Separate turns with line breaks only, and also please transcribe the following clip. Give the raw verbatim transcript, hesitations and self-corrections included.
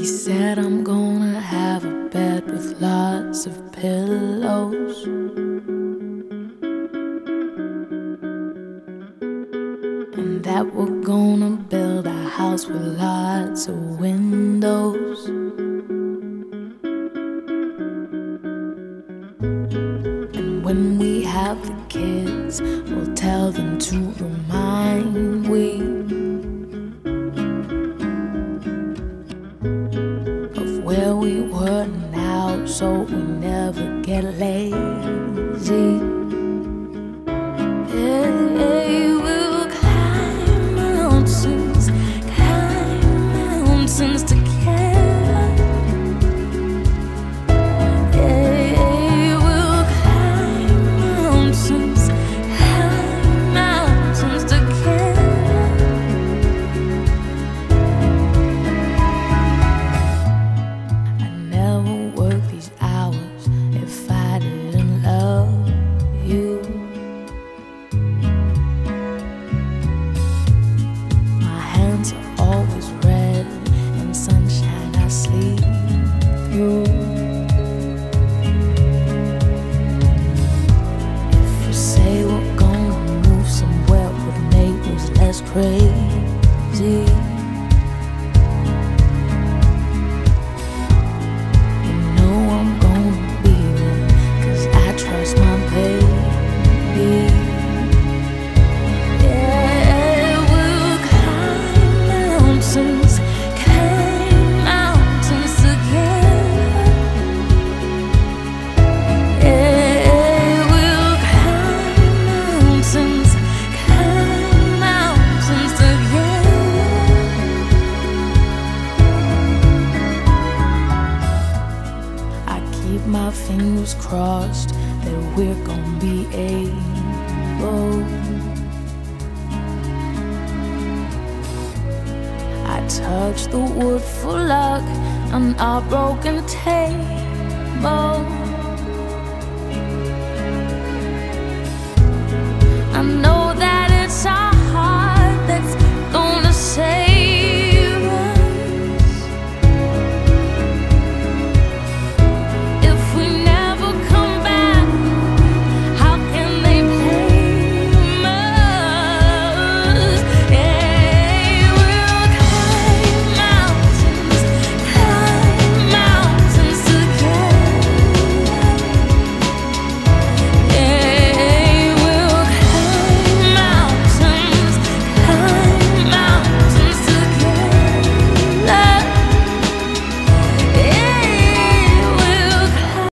said I'm gonna have a bed with lots of pillows, and that we're gonna build a house with lots of windows. And when we have the kids, we'll tell them to remind we of where we were now, so we never get lazy. Hey, we'll climb mountains, climb mountains together. Hey, we'll climb mountains, climb mountains together. I'd never work these hours if I didn't love you. Always red, in sunshine I sleep through. If you say we're gonna move somewhere with neighbors less crazy, you know I'm gonna be there, 'cause I trust my baby. My fingers crossed that we're gonna be able. I touch the wood for luck on our broken table.